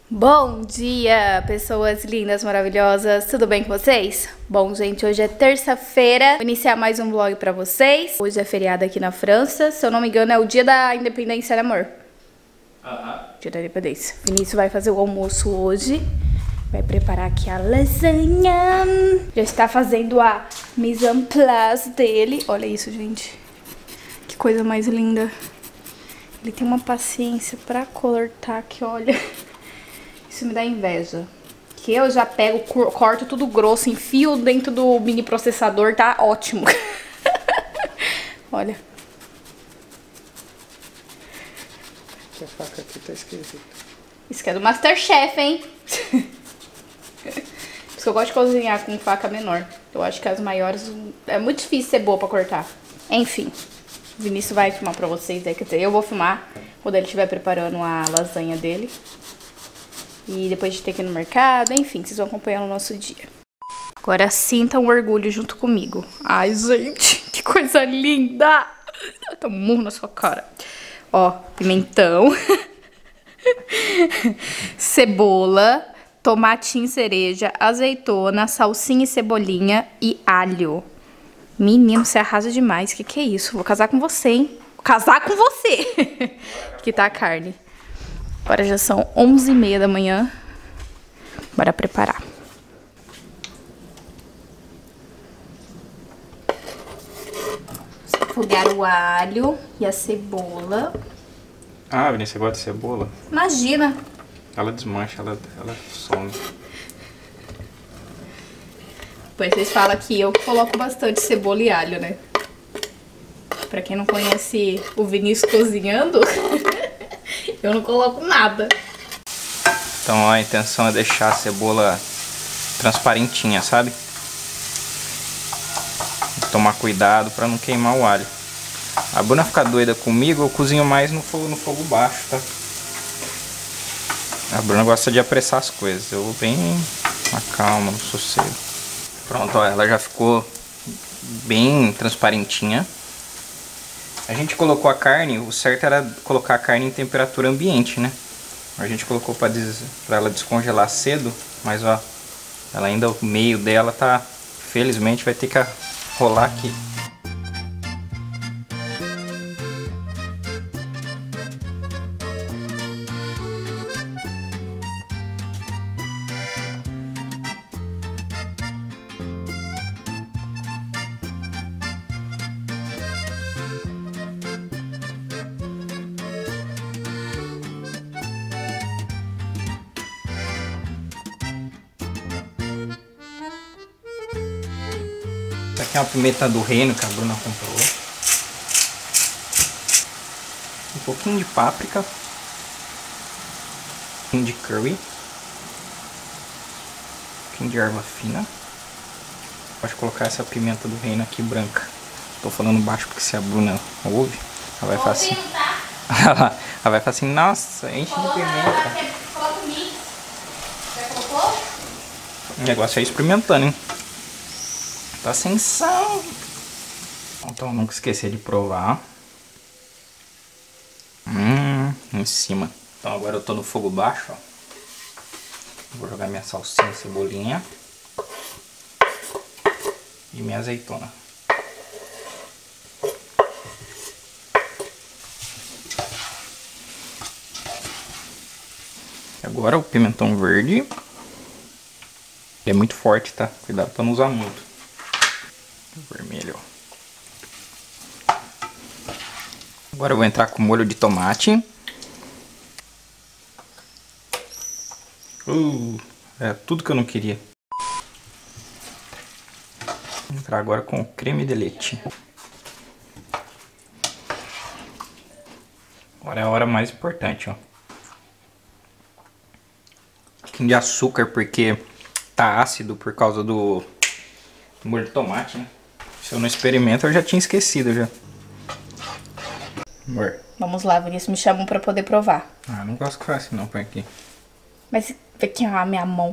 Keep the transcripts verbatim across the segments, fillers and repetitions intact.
Bom dia, pessoas lindas, maravilhosas, tudo bem com vocês? Bom, gente, hoje é terça-feira, vou iniciar mais um vlog pra vocês. Hoje é feriado aqui na França, se eu não me engano é o dia da independência, né, amor? Aham. Dia da independência. Vinícius vai fazer o almoço hoje, vai preparar aqui a lasanha. Já está fazendo a mise en place dele. Olha isso, gente. Que coisa mais linda. Ele tem uma paciência pra cortar que, olha... Isso me dá inveja. Que eu já pego, corto tudo grosso, enfio dentro do mini processador, tá ótimo. Olha. Essa faca aqui tá esquisita. Isso aqui é do Masterchef, hein? Por isso que eu gosto de cozinhar com faca menor. Eu acho que as maiores é muito difícil ser boa pra cortar. Enfim. O Vinícius vai filmar pra vocês aí. Quer dizer, eu vou filmar quando ele estiver preparando a lasanha dele. E depois de ter que ir no mercado, enfim, vocês vão acompanhar o nosso dia. Agora sintam um orgulho junto comigo. Ai, gente, que coisa linda! Tá um murro na sua cara. Ó, pimentão, cebola, tomatinho cereja, azeitona, salsinha e cebolinha e alho. Menino, você arrasa demais. Que que é isso? Vou casar com você, hein? Vou casar com você! Aqui tá a carne. Agora já são onze e meia da manhã. Bora preparar. Refogar o alho e a cebola. Ah, Vinícius, você gosta de cebola? Imagina. Ela desmancha, ela, ela some. Depois vocês falam que eu coloco bastante cebola e alho, né? Pra quem não conhece o Vinícius cozinhando... Eu não coloco nada. Então, ó, a intenção é deixar a cebola transparentinha, sabe? Tomar cuidado pra não queimar o alho. A Bruna fica doida comigo, eu cozinho mais no fogo, no fogo baixo, tá? A Bruna gosta de apressar as coisas. Eu vou bem na calma, no sossego. Pronto, ó, ela já ficou bem transparentinha. A gente colocou a carne, o certo era colocar a carne em temperatura ambiente, né? A gente colocou para des... ela descongelar cedo, mas ó, ela ainda, o meio dela tá, felizmente vai ter que rolar aqui. Essa aqui é uma pimenta do reino que a Bruna comprou. Um pouquinho de páprica. Um pouquinho de curry. Um pouquinho de erva fina. Pode colocar essa pimenta do reino aqui branca. Tô falando baixo porque se a Bruna ouve, ela vai falar assim. Ela vai falar assim, nossa, enche de pimenta. Coloca o mix. Já colocou? O negócio é experimentando, hein? Tá sem sal. Então nunca esquecer de provar. Hum, em cima. Então agora eu tô no fogo baixo, ó. Vou jogar minha salsinha, cebolinha. E minha azeitona. Agora o pimentão verde. Ele é muito forte, tá? Cuidado pra não usar muito. Vermelho. Agora eu vou entrar com molho de tomate. Uh, é tudo que eu não queria. Vou entrar agora com creme de leite. Agora é a hora mais importante, ó. Um pouquinho de açúcar porque tá ácido por causa do molho de tomate, né? Se eu não experimento, eu já tinha esquecido já. Amor. Vamos lá, Vinícius, me chamam pra poder provar. Ah, não gosto que faça assim não, põe aqui. Mas aqui, ó, a minha mão.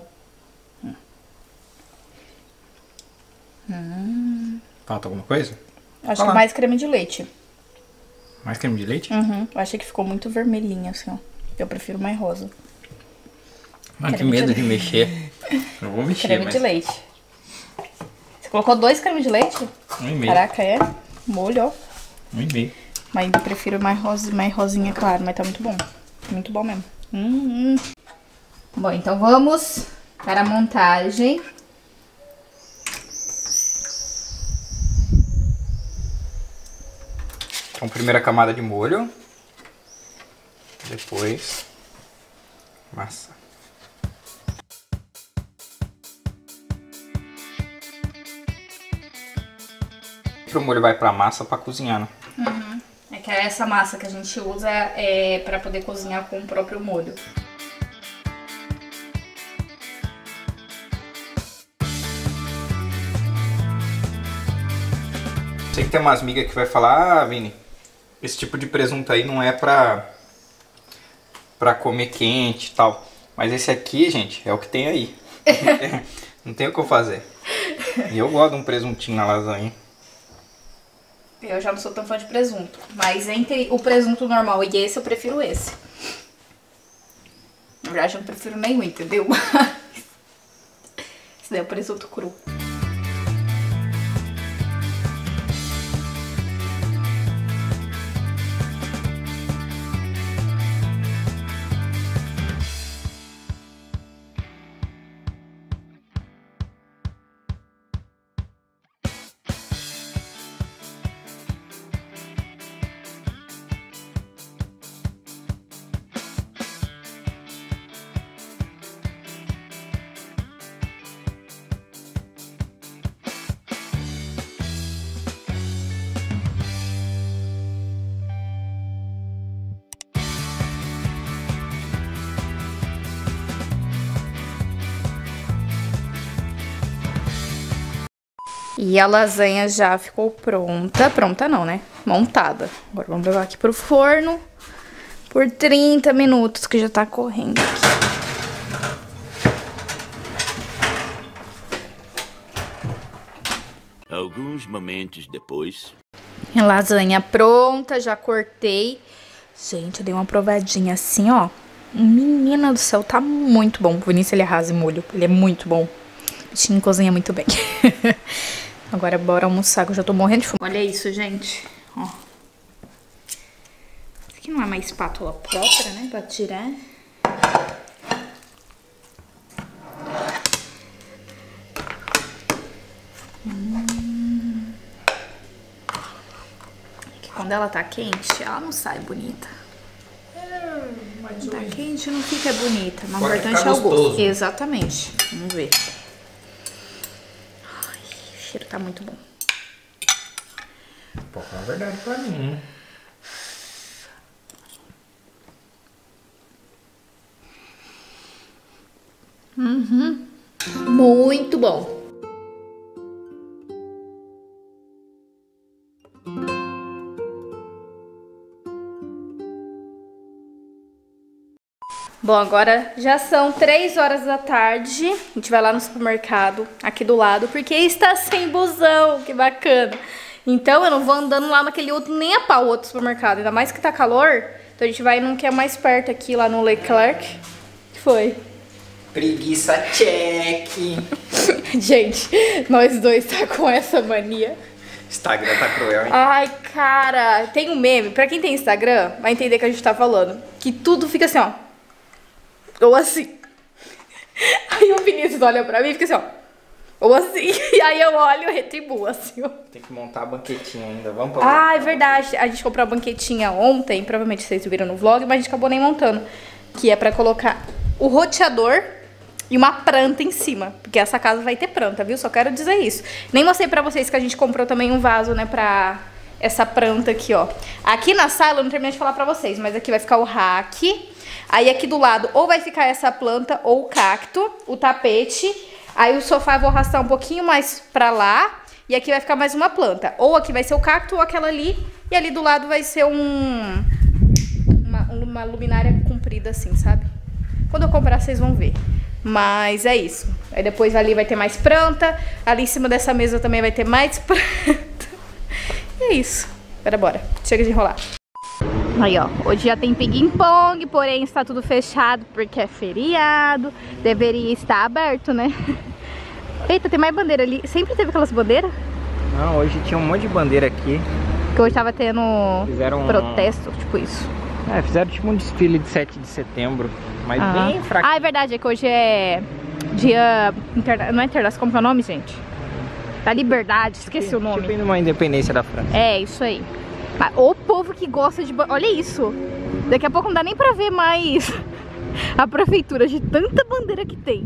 Hum. Falta alguma coisa? Acho que mais creme de leite. Mais creme de leite? Uhum. Eu achei que ficou muito vermelhinho, assim, ó. Eu prefiro mais rosa. Ai, que medo de, de mexer. Não vou mexer, Creme mas... de leite. Você colocou dois cremes de leite? Um e meio. Caraca, é molho, ó. Um e meio. Mas eu prefiro mais, rosa, mais rosinha, claro. Mas tá muito bom. Muito bom mesmo. Hum, hum. Bom, então vamos para a montagem. Então, primeira camada de molho. Depois, massa. O molho vai pra massa pra cozinhar, né? Uhum. É que essa massa que a gente usa é pra poder cozinhar com o próprio molho. Sei que tem umas amigas que vai falar, ah, Vini, esse tipo de presunto aí não é pra, pra comer quente e tal. Mas esse aqui, gente, é o que tem aí. Não tem o que eu fazer. E eu gosto de um presuntinho na lasanha. Eu já não sou tão fã de presunto. Mas entre o presunto normal e esse, eu prefiro esse. Na verdade, eu não prefiro nenhum, entendeu? Esse daí é o presunto cru. E a lasanha já ficou pronta. Pronta não, né? Montada. Agora vamos levar aqui pro forno por trinta minutos, que já tá correndo aqui. Alguns momentos depois... A lasanha pronta, já cortei. Gente, eu dei uma provadinha assim, ó. Menina do céu, tá muito bom. O Vinícius, ele arrasa em molho. Ele é muito bom. O bichinho cozinha muito bem. Agora bora almoçar, que eu já tô morrendo de fome. Olha isso, gente. Ó. Isso aqui não é uma espátula própria, né? Pra tirar. Hum. Que quando ela tá quente, ela não sai bonita. Quando tá quente, não fica bonita. Mas o importante é o gosto. Exatamente. Vamos ver. O cheiro tá muito bom. Pô, é verdade pra mim, né? Uhum. Muito bom. Bom, agora já são três horas da tarde. A gente vai lá no supermercado, aqui do lado, porque está sem busão. Que bacana. Então eu não vou andando lá naquele outro, nem a pau, o outro supermercado. Ainda mais que tá calor. Então a gente vai num que é mais perto aqui, lá no Leclerc. Que foi? Preguiça check. Gente, nós dois tá com essa mania. Instagram tá cruel, hein? Ai, cara, tem um meme. Pra quem tem Instagram, vai entender o que a gente tá falando. Que tudo fica assim, ó. Ou assim. Aí o Vinícius olha pra mim e fica assim, ó. Ou assim. E aí eu olho e retribuo, assim, ó. Tem que montar a banquetinha ainda. Vamos pra Ah, é verdade. A gente comprou a banquetinha ontem. Provavelmente vocês viram no vlog, mas a gente acabou nem montando. Que é pra colocar o roteador e uma planta em cima. Porque essa casa vai ter planta, viu? Só quero dizer isso. Nem mostrei pra vocês que a gente comprou também um vaso, né? Pra essa planta aqui, ó. Aqui na sala, eu não terminei de falar pra vocês, mas aqui vai ficar o rack. Aí aqui do lado, ou vai ficar essa planta ou o cacto, o tapete. Aí o sofá eu vou arrastar um pouquinho mais pra lá. E aqui vai ficar mais uma planta. Ou aqui vai ser o cacto ou aquela ali. E ali do lado vai ser um... Uma, uma luminária comprida assim, sabe? Quando eu comprar, vocês vão ver. Mas é isso. Aí depois ali vai ter mais planta. Ali em cima dessa mesa também vai ter mais planta. E é isso. Bora, bora. Chega de enrolar. Aí, ó, hoje já tem ping-pong, porém está tudo fechado porque é feriado. Deveria estar aberto, né? Eita, tem mais bandeira ali. Sempre teve aquelas bandeiras? Não, hoje tinha um monte de bandeira aqui. Que hoje tava tendo fizeram protesto, um... tipo isso. É, fizeram tipo um desfile de sete de setembro, mas ah. bem fraco. Ah, é verdade, é que hoje é dia... Interna... Não é internacional, como que é o nome, gente? Da Liberdade, esqueci tipo, o nome. Tipo uma independência da França. É, isso aí. Mas o povo que gosta de... Olha isso. Daqui a pouco não dá nem pra ver mais a prefeitura de tanta bandeira que tem.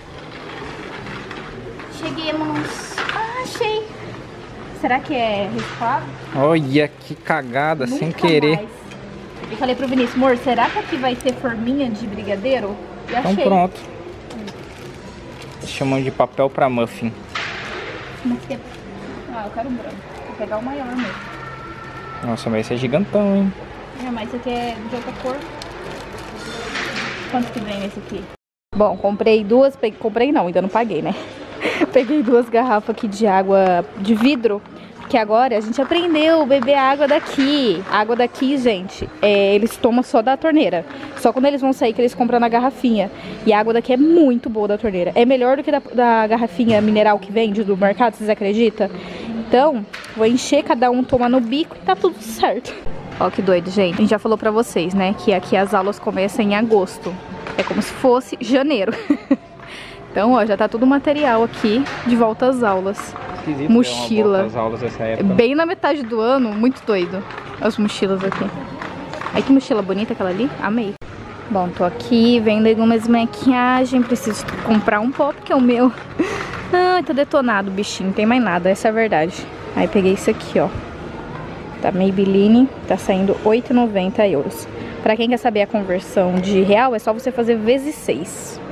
Cheguemos. Ah, achei. Será que é reciclado? Olha que cagada, nunca sem querer. Mais. Eu falei pro Vinícius, amor, será que aqui vai ter forminha de brigadeiro? E então achei. Pronto. Hum. Chamam de papel pra muffin. Mas que é... Ah, eu quero branco. Vou pegar o maior mesmo. Nossa, mas esse é gigantão, hein? É, mas esse aqui é de outra cor. Quanto que vem esse aqui? Bom, comprei duas... Pe... Comprei não, ainda não paguei, né? Peguei duas garrafas aqui de água de vidro. Que agora a gente aprendeu a beber água daqui. A água daqui, gente, é, eles tomam só da torneira. Só quando eles vão sair que eles compram na garrafinha. E a água daqui é muito boa da torneira. É melhor do que da, da garrafinha mineral que vende do mercado, vocês acreditam? Então, vou encher, cada um toma no bico e tá tudo certo. Ó que doido, gente. A gente já falou pra vocês, né, que aqui as aulas começam em agosto. É como se fosse janeiro. Então, ó, já tá todo o material aqui de volta às aulas. Esquisito, mochila. Às aulas dessa época. Bem na metade do ano, muito doido. As mochilas aqui. Ai, que mochila bonita aquela ali. Amei. Bom, tô aqui vendo algumas maquiagem. Preciso comprar um pó, porque é o meu... Ai, tá detonado o bichinho. Não tem mais nada, essa é a verdade. Aí peguei isso aqui, ó. Da Maybelline. Tá saindo oito e noventa euros. Pra quem quer saber a conversão de real, é só você fazer vezes seis.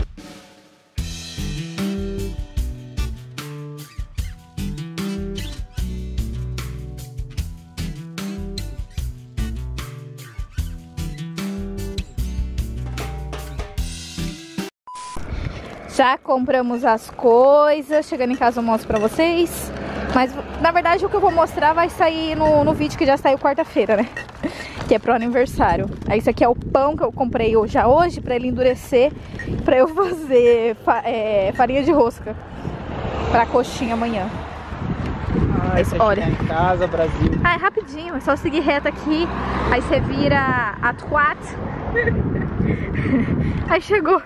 Já compramos as coisas, chegando em casa eu mostro pra vocês. Mas, na verdade, o que eu vou mostrar vai sair no, no vídeo que já saiu quarta-feira, né? Que é pro aniversário. Aí, isso aqui é o pão que eu comprei já hoje pra ele endurecer, pra eu fazer fa é, farinha de rosca pra coxinha amanhã. Ah, Mas, olha, em casa, Brasil. Ah, é rapidinho, é só seguir reto aqui. Aí você vira a Tuat. Aí chegou.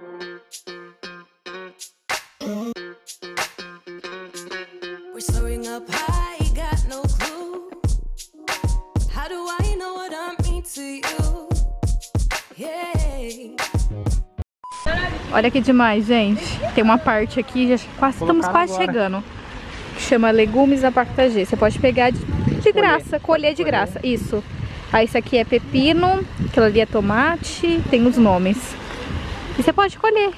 Olha que demais, gente. Tem uma parte aqui, já quase, estamos quase agora. chegando. Que chama Legumes Abacaxi. Você pode pegar de, de graça, colher de graça. Isso. Aí isso aqui é pepino, aquilo ali é tomate, tem os nomes. E você pode colher.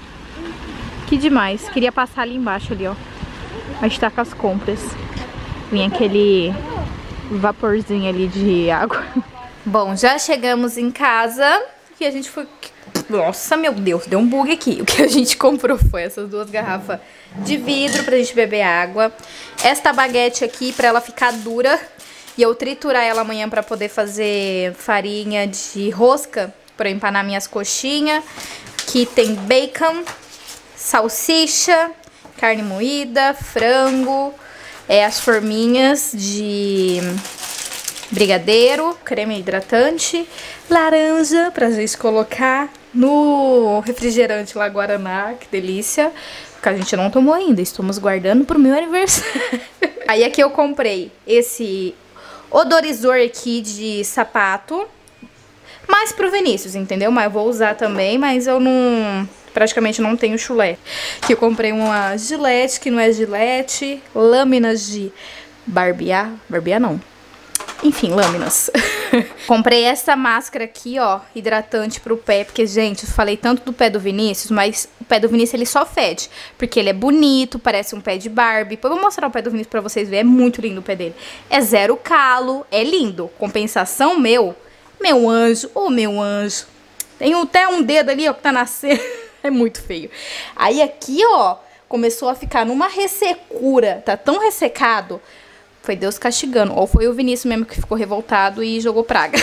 Que demais. Queria passar ali embaixo ali, ó. A gente tá com as compras. Vem aquele vaporzinho ali de água. Bom, já chegamos em casa e a gente foi... Nossa, meu Deus, deu um bug aqui. O que a gente comprou foi essas duas garrafas de vidro pra gente beber água. Esta baguete aqui pra ela ficar dura e eu triturar ela amanhã pra poder fazer farinha de rosca pra empanar minhas coxinhas. Aqui tem bacon, salsicha, carne moída, frango, é, as forminhas de brigadeiro, creme hidratante, laranja pra gente colocar no refrigerante lá Guaraná, que delícia, que a gente não tomou ainda, estamos guardando pro meu aniversário. Aí aqui eu comprei esse odorizor aqui de sapato, mais pro Vinícius, entendeu? Mas eu vou usar também, mas eu não... praticamente não tenho chulé. Aqui eu comprei uma Gillette, que não é Gillette, lâminas de barbear, barbear não. Enfim, lâminas. Comprei essa máscara aqui, ó, hidratante pro pé, porque, gente, eu falei tanto do pé do Vinícius, mas o pé do Vinícius, ele só fede, porque ele é bonito, parece um pé de Barbie. Depois eu vou mostrar o pé do Vinícius pra vocês verem, é muito lindo o pé dele. É zero calo, é lindo. Compensação, meu, meu anjo, ô meu anjo. Tem até um dedo ali, ó, que tá nascendo. É muito feio. Aí aqui, ó, começou a ficar numa ressecura, tá tão ressecado... Foi Deus castigando. Ou foi o Vinícius mesmo que ficou revoltado e jogou praga.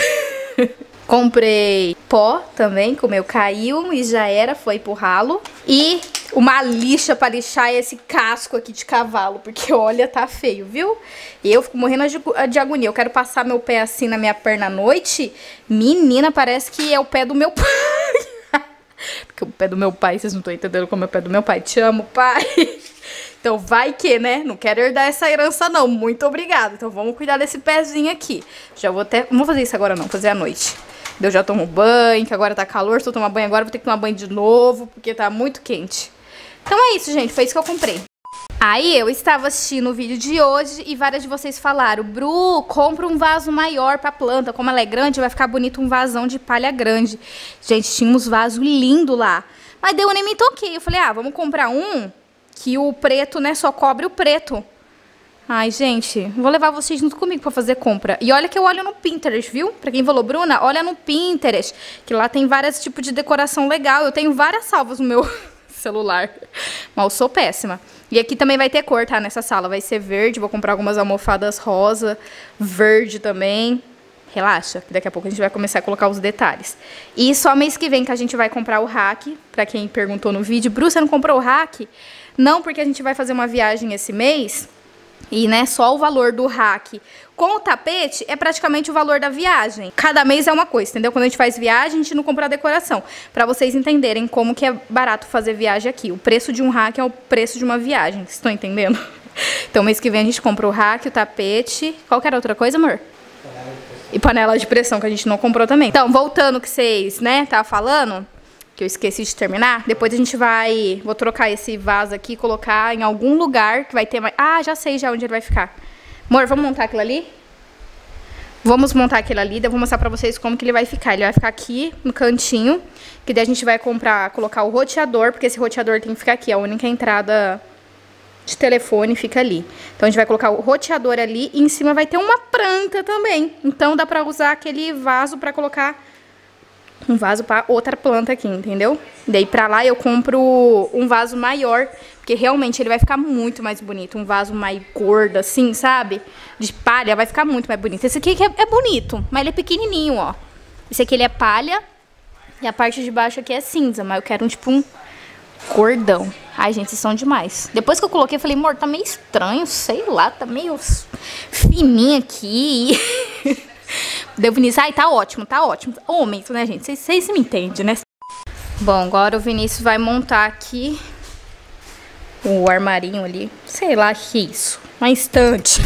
Comprei pó também, que o meu caiu e já era, foi pro ralo. E uma lixa pra lixar esse casco aqui de cavalo, porque olha, tá feio, viu? E eu fico morrendo de agonia. Eu quero passar meu pé assim na minha perna à noite. Menina, parece que é o pé do meu pai. Porque o pé do meu pai, vocês não estão entendendo como é o pé do meu pai. Te amo, pai. Então vai que, né? Não quero herdar essa herança não. Muito obrigada. Então vamos cuidar desse pezinho aqui. Já vou até... Não vou fazer isso agora não, vou fazer à noite. Eu já tomo banho, que agora tá calor. Se eu tomar banho agora, vou ter que tomar banho de novo, porque tá muito quente. Então é isso, gente. Foi isso que eu comprei. Aí eu estava assistindo o vídeo de hoje e várias de vocês falaram: Bru, compra um vaso maior pra planta. Como ela é grande, vai ficar bonito um vasão de palha grande. Gente, tinha uns vasos lindos lá. Mas daí eu nem me toquei. Eu falei, ah, vamos comprar um que o preto, né, só cobre o preto. Ai, gente, vou levar vocês junto comigo pra fazer compra. E olha que eu olho no Pinterest, viu? Pra quem falou, Bruna, olha no Pinterest, que lá tem vários tipos de decoração legal. Eu tenho várias salvas no meu celular, mas eu sou péssima. E aqui também vai ter cor, tá? Nessa sala vai ser verde, vou comprar algumas almofadas rosa, verde também. Relaxa, que daqui a pouco a gente vai começar a colocar os detalhes. E só mês que vem que a gente vai comprar o rack. Pra quem perguntou no vídeo, Bru, você não comprou o rack? Não, porque a gente vai fazer uma viagem esse mês. E, né, só o valor do rack com o tapete é praticamente o valor da viagem. Cada mês é uma coisa, entendeu? Quando a gente faz viagem, a gente não compra a decoração. Pra vocês entenderem como que é barato fazer viagem aqui. O preço de um rack é o preço de uma viagem. Vocês estão entendendo? Então, mês que vem a gente compra o rack, o tapete. Qual que era outra coisa, amor? E panela de pressão, que a gente não comprou também. Então, voltando que vocês, né, tava falando, que eu esqueci de terminar, depois a gente vai... Vou trocar esse vaso aqui e colocar em algum lugar que vai ter mais... Ah, já sei já onde ele vai ficar. Amor, vamos montar aquilo ali? Vamos montar aquilo ali, daí eu vou mostrar pra vocês como que ele vai ficar. Ele vai ficar aqui no cantinho, que daí a gente vai comprar, colocar o roteador, porque esse roteador tem que ficar aqui, a única entrada de telefone fica ali. Então a gente vai colocar o roteador ali e em cima vai ter uma planta também. Então dá pra usar aquele vaso pra colocar um vaso para outra planta aqui, entendeu? Daí pra lá eu compro um vaso maior, porque realmente ele vai ficar muito mais bonito. Um vaso mais gordo assim, sabe? De palha, vai ficar muito mais bonito. Esse aqui é, é bonito, mas ele é pequenininho, ó. Esse aqui ele é palha e a parte de baixo aqui é cinza, mas eu quero um tipo um cordão. Ai, gente, vocês são demais. Depois que eu coloquei, eu falei, amor, tá meio estranho, sei lá, tá meio fininho aqui. Deu Vinícius, ai, tá ótimo, tá ótimo. Homens, né, gente? Vocês, vocês me entendem, né? Bom, agora o Vinícius vai montar aqui o armarinho ali. Sei lá que é isso. Uma estante.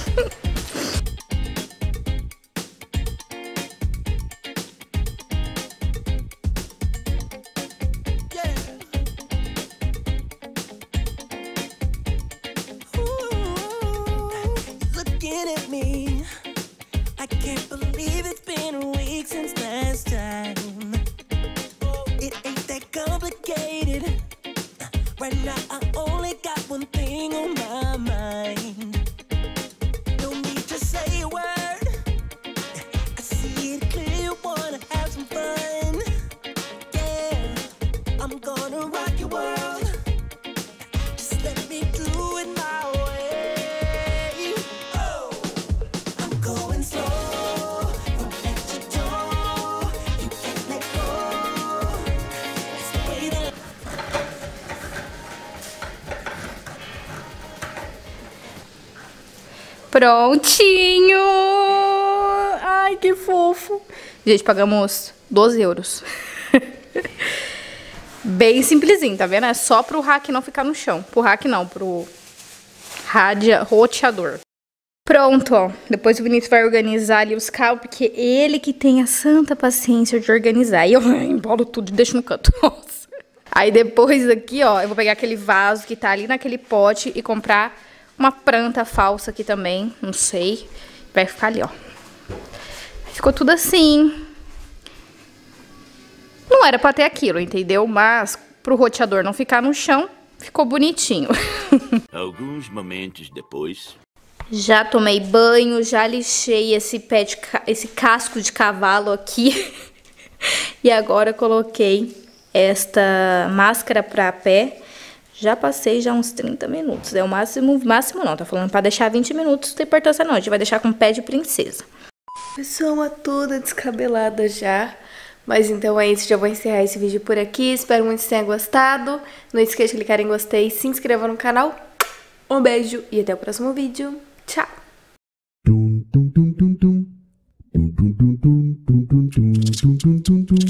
Prontinho! Ai, que fofo! Gente, pagamos doze euros. Bem simplesinho, tá vendo? É só pro rack não ficar no chão. Pro rack não, pro radia, roteador. Pronto, ó. Depois o Vinícius vai organizar ali os cabos, porque ele que tem a santa paciência de organizar. E eu embolo tudo e deixo no canto. Nossa. Aí depois aqui, ó, eu vou pegar aquele vaso que tá ali naquele pote e comprar uma planta falsa aqui também, não sei. Vai ficar ali, ó. Ficou tudo assim. Não era pra ter aquilo, entendeu? Mas pro roteador não ficar no chão, ficou bonitinho. Alguns momentos depois... Já tomei banho, já lixei esse pé de ca... esse casco de cavalo aqui. E agora coloquei esta máscara pra pé. Já passei já uns trinta minutos. É o máximo, máximo não. Tá falando pra deixar vinte minutos, não tem importância não. A gente vai deixar com pé de princesa. Pessoa toda descabelada já. Mas então é isso, já vou encerrar esse vídeo por aqui. Espero muito que vocês tenham gostado. Não esqueça de clicar em gostei, se inscreva no canal. Um beijo e até o próximo vídeo. Tchau! Dum dum dum dum dum dum dum dum dum dum dum dum dum dum